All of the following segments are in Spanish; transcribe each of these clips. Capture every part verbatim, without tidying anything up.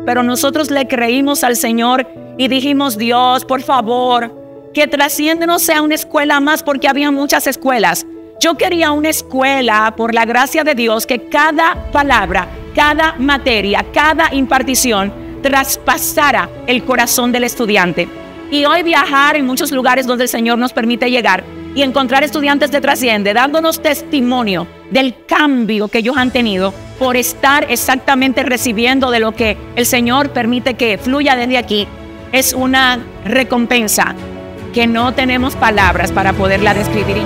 pero nosotros le creímos al Señor y dijimos: Dios, por favor, que Trasciende no sea una escuela más, porque había muchas escuelas. Yo quería una escuela, por la gracia de Dios, que cada palabra, cada materia, cada impartición traspasara el corazón del estudiante. Y hoy viajar en muchos lugares donde el Señor nos permite llegar y encontrar estudiantes de Trasciende dándonos testimonio del cambio que ellos han tenido por estar exactamente recibiendo de lo que el Señor permite que fluya desde aquí, es una recompensa que no tenemos palabras para poderla describir.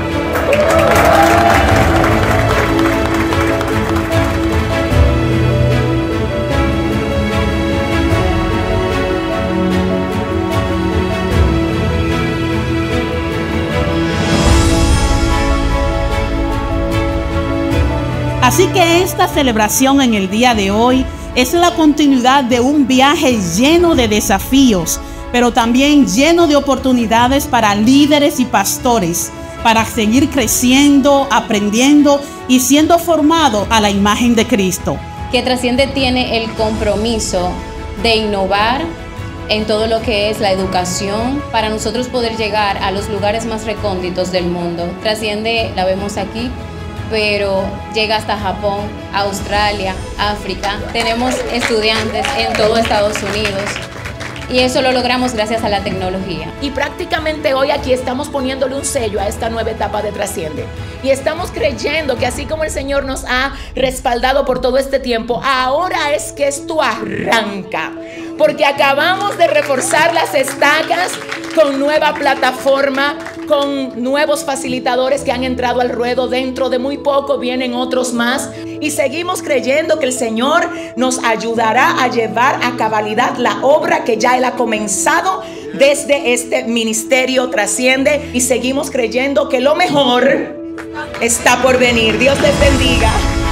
Así que esta celebración en el día de hoy es la continuidad de un viaje lleno de desafíos, pero también lleno de oportunidades para líderes y pastores, para seguir creciendo, aprendiendo y siendo formado a la imagen de Cristo. Que Trasciende tiene el compromiso de innovar en todo lo que es la educación para nosotros poder llegar a los lugares más recónditos del mundo. Trasciende, la vemos aquí, pero llega hasta Japón, Australia, África. Tenemos estudiantes en todo Estados Unidos. Y eso lo logramos gracias a la tecnología. Y prácticamente hoy aquí estamos poniéndole un sello a esta nueva etapa de Trasciende. Y estamos creyendo que así como el Señor nos ha respaldado por todo este tiempo, ahora es que esto arranca. Porque acabamos de reforzar las estacas con nueva plataforma, con nuevos facilitadores que han entrado al ruedo. Dentro de muy poco vienen otros más. Y seguimos creyendo que el Señor nos ayudará a llevar a cabalidad la obra que ya Él ha comenzado desde este ministerio Trasciende. Y seguimos creyendo que lo mejor está por venir. Dios les bendiga.